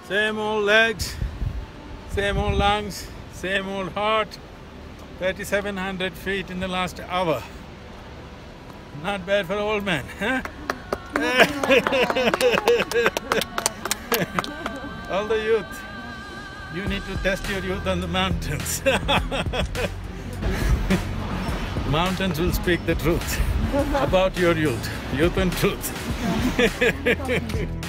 Same old legs, same old lungs, same old heart. 3,700 feet in the last hour. Not bad for an old man, huh? All the youth, you need to test your youth on the mountains. Mountains will speak the truth about your youth and truth.